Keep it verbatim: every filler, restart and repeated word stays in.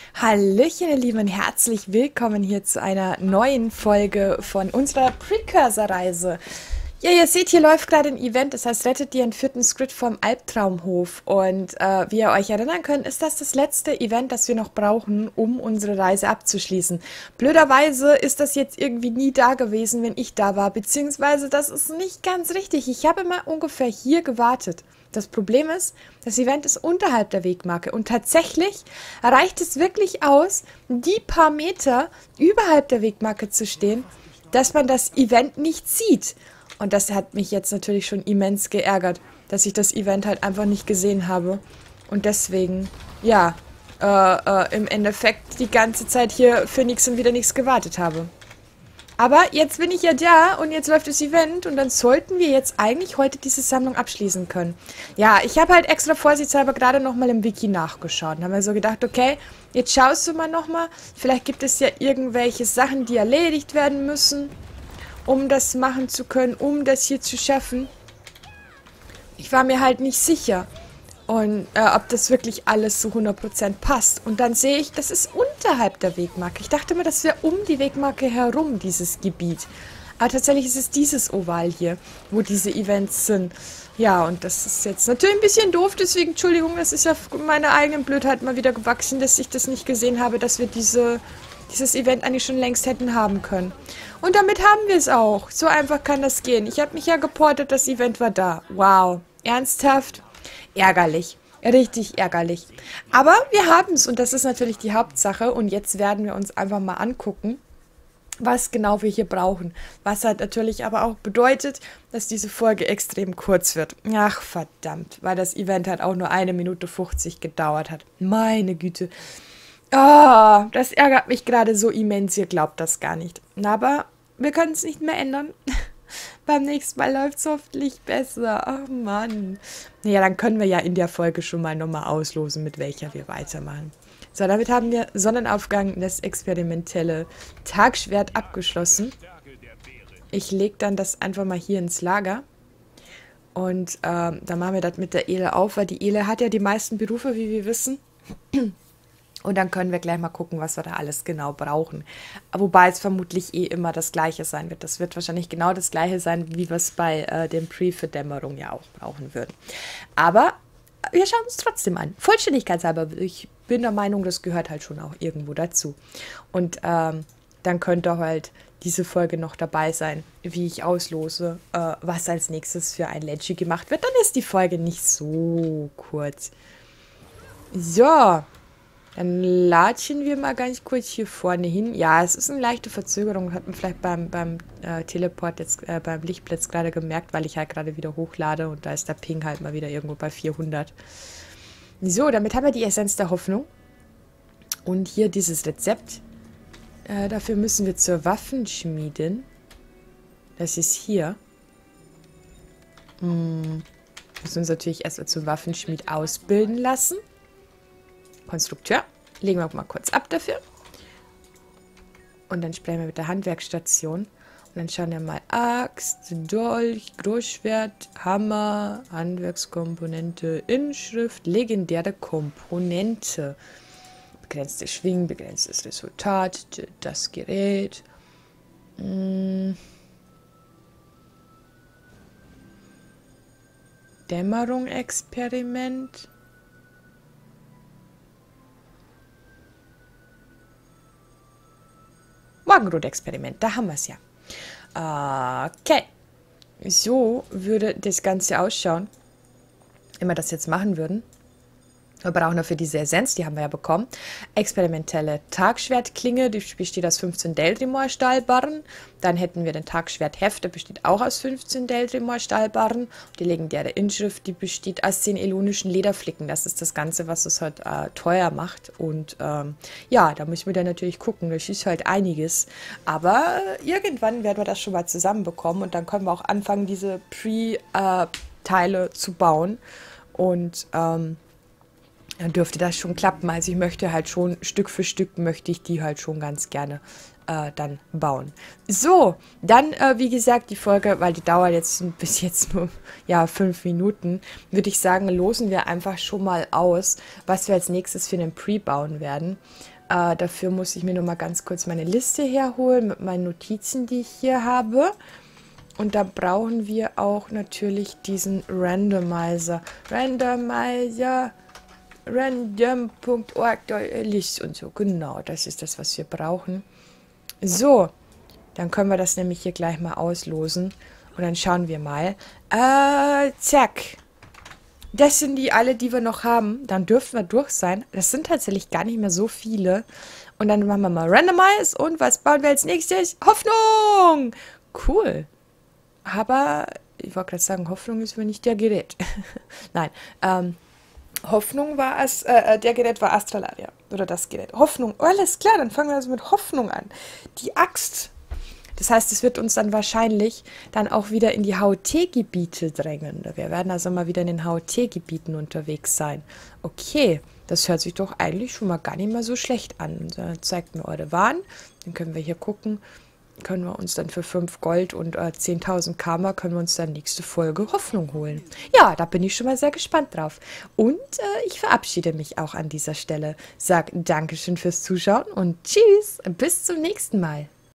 Hallöchen, ihr Lieben, und herzlich willkommen hier zu einer neuen Folge von unserer Precursor-Reise. Ja, ihr seht, hier läuft gerade ein Event, das heißt, rettet die entführten Squid vom Albtraumhof. Und äh, wie ihr euch erinnern könnt, ist das das letzte Event, das wir noch brauchen, um unsere Reise abzuschließen. Blöderweise ist das jetzt irgendwie nie da gewesen, wenn ich da war, beziehungsweise das ist nicht ganz richtig. Ich habe immer ungefähr hier gewartet. Das Problem ist, das Event ist unterhalb der Wegmarke und tatsächlich reicht es wirklich aus, die paar Meter überhalb der Wegmarke zu stehen, dass man das Event nicht sieht. Und das hat mich jetzt natürlich schon immens geärgert, dass ich das Event halt einfach nicht gesehen habe. Und deswegen, ja, äh, äh, im Endeffekt die ganze Zeit hier für nichts und wieder nichts gewartet habe. Aber jetzt bin ich ja da und jetzt läuft das Event und dann sollten wir jetzt eigentlich heute diese Sammlung abschließen können. Ja, ich habe halt extra vorsichtshalber gerade nochmal im Wiki nachgeschaut und habe mir so gedacht, okay, jetzt schaust du mal nochmal, vielleicht gibt es ja irgendwelche Sachen, die erledigt werden müssen, um das machen zu können, um das hier zu schaffen. Ich war mir halt nicht sicher. Und äh, ob das wirklich alles zu hundert Prozent passt. Und dann sehe ich, das ist unterhalb der Wegmarke. Ich dachte mir, das wäre um die Wegmarke herum, dieses Gebiet. Aber tatsächlich ist es dieses Oval hier, wo diese Events sind. Ja, und das ist jetzt natürlich ein bisschen doof, deswegen, Entschuldigung, das ist ja meiner eigenen Blödheit mal wieder gewachsen, dass ich das nicht gesehen habe, dass wir diese, dieses Event eigentlich schon längst hätten haben können. Und damit haben wir es auch. So einfach kann das gehen. Ich habe mich ja geportet, das Event war da. Wow. Ernsthaft? Ärgerlich. Richtig ärgerlich. Aber wir haben es und das ist natürlich die Hauptsache. Und jetzt werden wir uns einfach mal angucken, was genau wir hier brauchen. Was halt natürlich aber auch bedeutet, dass diese Folge extrem kurz wird. Ach, verdammt, weil das Event halt auch nur eine Minute fünfzig gedauert hat. Meine Güte. Ah, oh, das ärgert mich gerade so immens. Ihr glaubt das gar nicht. Aber wir können es nicht mehr ändern. Beim nächsten Mal läuft es hoffentlich besser. Ach Mann. Naja, dann können wir ja in der Folge schon mal nochmal auslosen, mit welcher wir weitermachen. So, damit haben wir Sonnenaufgang, das experimentelle Tagschwert abgeschlossen. Ich lege dann das einfach mal hier ins Lager. Und ähm, dann machen wir das mit der Ele auf, weil die Ele hat ja die meisten Berufe, wie wir wissen. Und dann können wir gleich mal gucken, was wir da alles genau brauchen. Wobei es vermutlich eh immer das Gleiche sein wird. Das wird wahrscheinlich genau das Gleiche sein, wie wir es bei äh, dem Pre für Dämmerung ja auch brauchen würden. Aber wir schauen uns trotzdem an. Vollständigkeitshalber, ich bin der Meinung, das gehört halt schon auch irgendwo dazu. Und ähm, dann könnte halt diese Folge noch dabei sein, wie ich auslose, äh, was als nächstes für ein Leggy gemacht wird. Dann ist die Folge nicht so kurz. So. Dann latschen wir mal ganz kurz hier vorne hin. Ja, es ist eine leichte Verzögerung. Hat man vielleicht beim, beim äh, Teleport jetzt, äh, beim Lichtblitz gerade gemerkt, weil ich halt gerade wieder hochlade und da ist der Ping halt mal wieder irgendwo bei vierhundert. So, damit haben wir die Essenz der Hoffnung. Und hier dieses Rezept. Äh, dafür müssen wir zur Waffenschmiedin. Das ist hier. Hm. Müssen uns natürlich erstmal zum Waffenschmied ausbilden lassen. Konstrukteur. Legen wir mal kurz ab dafür. Und dann sprechen wir mit der Handwerksstation. Und dann schauen wir mal Axt, Dolch, Großschwert, Hammer, Handwerkskomponente, Inschrift, legendäre Komponente. Begrenzte Schwingen, begrenztes Resultat, das Gerät. Hm. Dämmerung-Experiment. Morgenrot-Experiment, da haben wir es ja. Okay. So würde das Ganze ausschauen, wenn wir das jetzt machen würden. Wir brauchen dafür diese Essenz, die haben wir ja bekommen. Experimentelle Tagschwertklinge, die besteht aus fünfzehn Deldrimor-Stahlbarren. Dann hätten wir den Tagschwertheft, der besteht auch aus fünfzehn Deldrimor-Stahlbarren. Die legendäre Inschrift, die besteht aus zehn elonischen Lederflicken. Das ist das Ganze, was es halt äh, teuer macht. Und ähm, ja, da müssen wir dann natürlich gucken. Das ist halt einiges. Aber äh, irgendwann werden wir das schon mal zusammenbekommen. Und dann können wir auch anfangen, diese Pre-Teile äh, zu bauen. Und ähm, dann dürfte das schon klappen. Also ich möchte halt schon, Stück für Stück möchte ich die halt schon ganz gerne äh, dann bauen. So, dann, äh, wie gesagt, die Folge, weil die dauert jetzt bis jetzt nur, ja, fünf Minuten, würde ich sagen, losen wir einfach schon mal aus, was wir als nächstes für einen Pre bauen werden. Äh, dafür muss ich mir noch mal ganz kurz meine Liste herholen mit meinen Notizen, die ich hier habe. Und da brauchen wir auch natürlich diesen Randomizer. Randomizer, random punkt org List und so. Genau, das ist das, was wir brauchen. So, dann können wir das nämlich hier gleich mal auslosen. Und dann schauen wir mal. Äh, zack. Das sind die alle, die wir noch haben. Dann dürfen wir durch sein. Das sind tatsächlich gar nicht mehr so viele. Und dann machen wir mal Randomize. Und was bauen wir als nächstes? Hoffnung! Cool. Aber, ich wollte gerade sagen, Hoffnung ist mir nicht der Gerät. Nein, ähm, Hoffnung war, As äh, der Gerät war Astralaria. Oder das Gerät. Hoffnung, oh, alles klar, dann fangen wir also mit Hoffnung an. Die Axt. Das heißt, es wird uns dann wahrscheinlich dann auch wieder in die H O T-Gebiete drängen. Wir werden also mal wieder in den H O T-Gebieten unterwegs sein. Okay, das hört sich doch eigentlich schon mal gar nicht mal so schlecht an. Dann zeigt mir eure Waren. Dann können wir hier gucken. Können wir uns dann für fünf Gold und äh, zehntausend Karma können wir uns dann nächste Folge Hoffnung holen. Ja, da bin ich schon mal sehr gespannt drauf. Und äh, ich verabschiede mich auch an dieser Stelle. Sag Dankeschön fürs Zuschauen und tschüss, bis zum nächsten Mal.